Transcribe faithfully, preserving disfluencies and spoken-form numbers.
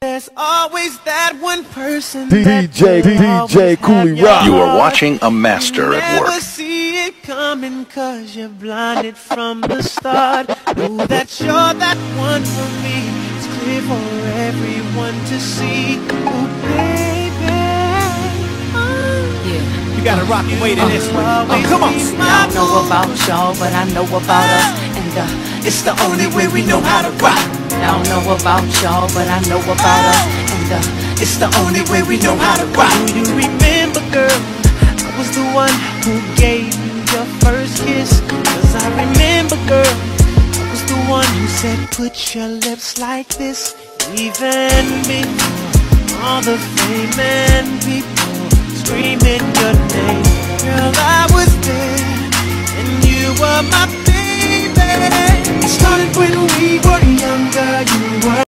There's always that one person. D J D J Cooley Rock. You are watching a master at work. Never see it coming 'cause you're blinded from the start. Know that you're that one for me. It's clear for everyone to see. Oh baby, oh. Yeah. You gotta rock and wait in this one. Oh, come on. I don't know about y'all, but I know about us. And uh, it's the only way we know how to rock. I don't know about y'all, but I know about us. And uh, it's the only way we know how to rock. Do you remember, girl? I was the one who gave you your first kiss. 'Cause I remember, girl, I was the one who said put your lips like this. Even before all the fame and people screaming your name. Girl, I was there and you were my baby. It started when we were younger. You were